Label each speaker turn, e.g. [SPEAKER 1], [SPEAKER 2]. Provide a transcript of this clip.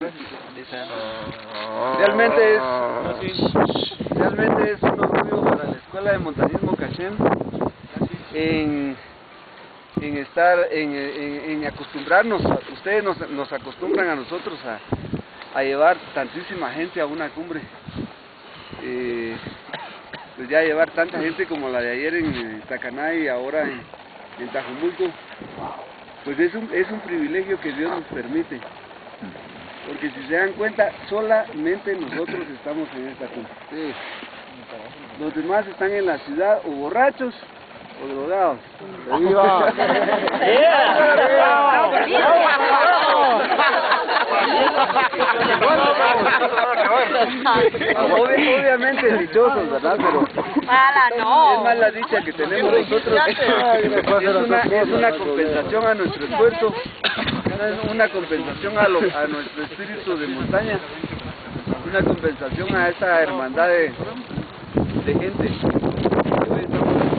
[SPEAKER 1] Realmente es un orgullo para la Escuela de Montañismo Cachén en acostumbrarnos. Ustedes nos acostumbran a nosotros a llevar tantísima gente a una cumbre. Pues ya llevar tanta gente como la de ayer en Tacaná y ahora en Tajumulco, pues es un privilegio que Dios nos permite. Porque si se dan cuenta, solamente nosotros estamos en esta cumbre. Sí. Los demás están en la ciudad o borrachos o drogados. Obviamente dichosos, ¿verdad? Pero es más la dicha que tenemos nosotros. Es una compensación a nuestro esfuerzo, una compensación a nuestro espíritu de montaña, una compensación a esta hermandad de gente.